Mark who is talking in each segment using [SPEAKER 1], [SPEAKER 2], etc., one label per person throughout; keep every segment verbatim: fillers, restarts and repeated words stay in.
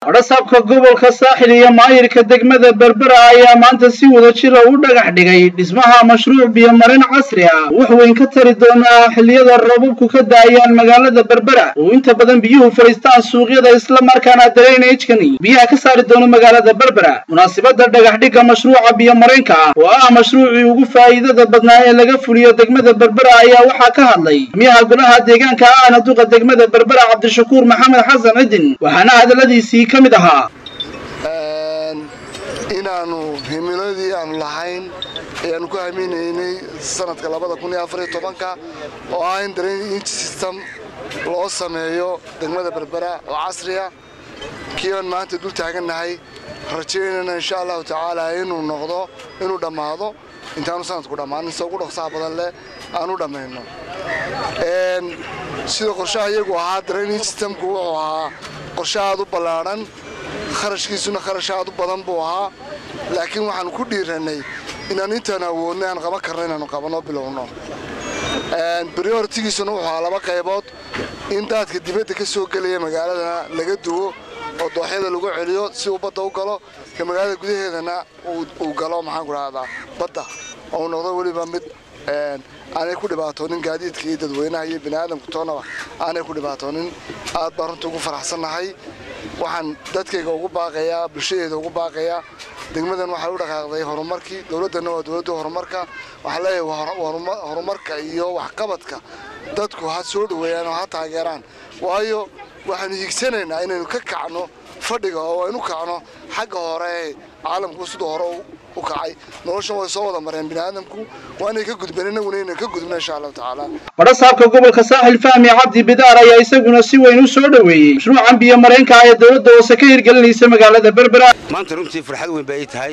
[SPEAKER 1] Barasabka gobolka Saaxil iyo maayirka degmada Berbera ayaa maanta si wada jir ah u dhagax dhigay dhismaha mashruuc biyo marin casri ah wax weyn ka tari doona xilliyada roobabku ka daayaan magaalada Berbera oo inta badan biyuhu fariistaan suuqyada isla markaana drainage-kani biyaha ka saari doona magaalada Berbera. Munaasabada dhagax dhigga mashruuca biyo marinka oo ah mashruucii ugu faa'iidada badnaa ee laga fuliyo degmada Berbera ayaa waxa ka hadlay miyaha golaha deegaanka ah duqa degmada Berbera Cabdishakuur Maxamed Xasan Cidin waxaana hadaladiisii kamid ahaa
[SPEAKER 2] inaanu himiladii aan lahayn ayaan ku aaminaynay sanadka laba kun iyo afar iyo toban oo ah in drainage system loo sameeyo degmada Berbera oo casri ah kiiban maanta dul taaganahay rajaynayna insha Allah taala inuu noqdo inuu dhamaado intaanu sanadku dhamaan soo ugu dhaqsaha badan leh aanu dhameeyno een sida qorshaha iyagu ahaa drainage systemku wuxuu ahaa qorshaha u balaaran kharashkiisuna kharashaad u badan buu ahaa laakiin waxaan ku dhiiranay inaan intaan awoodnay aan qaban karnay inaan qabano bilowno een priority-giisuna waxa laba qaybood in dadka dibadda ka soo galaya magaalada laga duwo oo dooxyada lagu celiyo si uu badda u galo ka magaalada gudaheedana uu galo maxaan ku raahdaa badda oo noqdo waliba mid een aanay ku dhibaatoonin gaadiidka iyo dadweynaha iyo bini'aadamka toonaba aanay ku dhibaatoonin aad baan runtii ugu faraxsanahay waxaan dadkayga ugu baaqayaa bulshadeeda ugu baaqayaa degmadan waxa u dhaqaaqday horumarkii dawladana waa dawladda horumarka waxa leeyahay horumarka iyo wax qabadka dadku ha soo dhaweeyaan oo ha taageeraan waayo waxaan hiigsanaynaa inaynu ka kacno fadhiga oo aynu kacno xagga hore caalamku sidoo hore u kacay nolosha way soo wada mareen bini'aadamku waana ka gudbeenna wanayn ka gudbna insha Allah taala.
[SPEAKER 1] Barasabka gobolka Saaxil Fahmi Cabdi Bidaar ayaa isaguna si weyn u soo dhaweeyay mashruucan biyo mareenka ee dawladda oo ka hirgelinaysa magaalada Berbera.
[SPEAKER 3] Maanta runtii farxad weyn bay tahay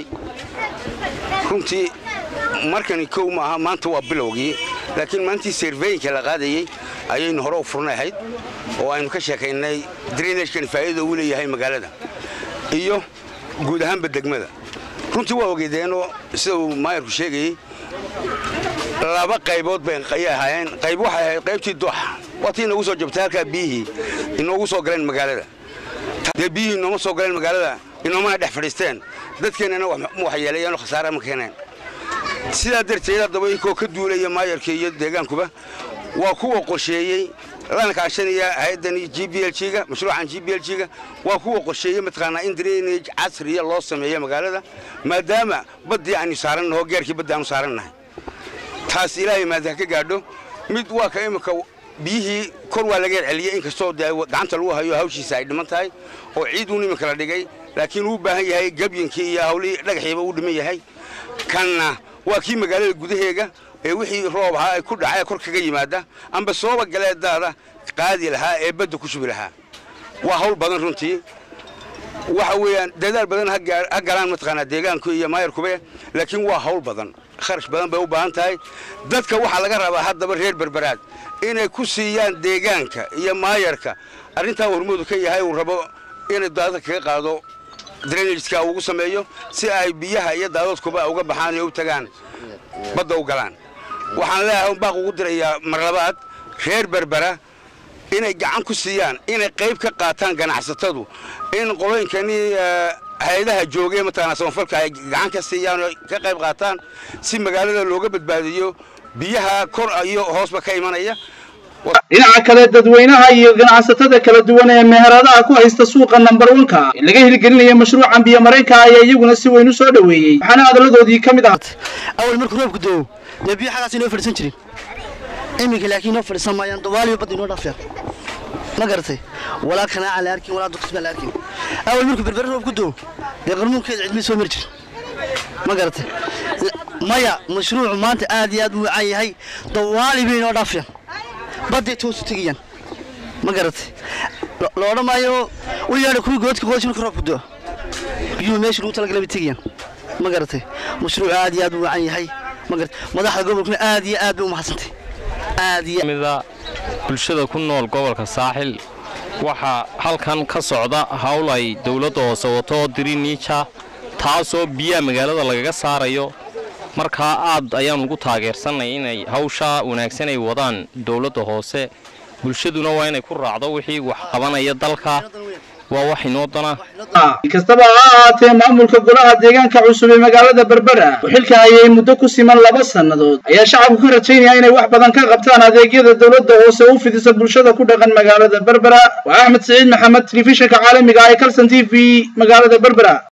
[SPEAKER 3] runtii markani kow ma aha maanta waa bilowgii laakiin maantii survey-ka la qaadayay ayaynu hore u furnayd oo aynu ka sheekaynay drainage-kan faa'iido u leeyahay magaalada iyo guud ahaanba degmada runtii waa ogeedeenoo sida uu maayirku sheegay laba qaybood bay qayaahayeen qayb waxa ay qaybtii dooxa watii nagu soo jabtay halka biyihii inoogu soo galeen magaalada de biyihii inoo soo galeen magaalada inooma dhex fadhiisteen dadkeenana wax wax yeelayaan khasaare ma keeneen sida darteed daba inkoo ka duulaya maayirka iyo deegaankuba waa kuwa qorsheeyay lana kaashanaya hay'adan G B L G-ga mashruucan G B L G-ga waa kuwa qorsheeyay matqaana in drainage casri ah loo sameeyo magaalada maadaama badii aan saaranahay geerkii badii aan saaranahay taas ilaahay maadaama ka gaadho mid waa ka imika biyihii kor waa laga celiyay in kastoo gacanta lagu hayo hawshiisa ay dhiman tahay oo ciid uu nimka la dhigay laakiin uu baahan yahay gabyinkii iyo hawlii dhagaxiiba uu dhiman yahay kana waa kii magaalada gudaheega ee wixii roob ahaa ay ku dhacay kor kaga yimaada amba sooba galeedada qaadi lahaa ee badda ku shubi lahaa waa hawl badan runtii waxa weeyaan dadaal badan ha galaan matqaana deegaanku iyo maayirkuba laakiin waa hawl badan kharash badan bay u baahan tahay dadka waxa laga rabaa haddaba reer Berberaad inay ku siiyaan deegaanka iyo maayirka arinta hormuud ka yahay uu rabo inay daadad kaga qaado drainage-ka ugu sameeyo si ay biyaha iyo daadadkuba uga baxaan oo u tagaan badda u galaan waxaan leeyahay baaq ugu dirayaa mar labaad reer Berbera inay gacan ku siiyaan inay qayb ka qaataan ganacsatadu in qolooyinkani hay'adaha joogay matana samafalka ay gacan ka siiyaan ka qayb qaataan si magaalada looga badbaadiyo biyaha kor iyo hoosba ka imanaya
[SPEAKER 1] dhinaca kale dadweynaha iyo ganacsatada kala duwan ee meheradaha ku haysta suuqa number one-ka laga hirgelinayo mashruucan biyo mareenka ayaa iyaguna si weyn u soo dhaweeyay waxaana hadaladoodii kamid ah
[SPEAKER 4] awal markuu roobku doo ee biyo xagaas inoo fadhiisan jirin imika laakiin inoo fadhiisan maayaan dawaaliyo bad inoo dhaafyaan ma garatay walaa kana ala arkin walaa duqsma la arkin awal markuu Berbera roobku doo ee qarmuunkeed cid mi soo marjir ma garatay maya mashruucu maanta aad iyo aad u wacay yahay dawaaliyo inoo dhaafyaan badda toos tigiyaan ma garatay loo dhamayo u yaado ku goodka qoysku roobku doo biyo meesha lagu talagalay tigiyaan ma garatay mashruuc aad iyo aad u wacan yahay ma garatay madaxda gobolka aad iyo aad u mahadsantahay aad iyo
[SPEAKER 5] mida bulshada ku nool gobolka Saaxil waxa halkan ka socda hawl ay dawladda hoose wato drainage taasoo biyaha magaalada lagaga saarayo marka aad ayaan ugu taageersanay inay hawsha wanaagsan ay wadaan dawladda hoose bulshaduna waa inay ku raacdo wixii wax qabanaya dalka waa wax inoo dana
[SPEAKER 1] kastaba ha ahaatee maamulka golaha deegaanka cusub ee magaalada Berbera oo xilka hayay muddo ku siman laba sanadood ayaa shacabku ka rajaynaya inay wax badan ka qabtaan adeegyada dawladda hoose u fidisa bulshada ku dhaqan magaalada Berbera waa Axmed Saciid Maxamed telefishinka caalamiga ee Kalsan T V magaalada Berbera.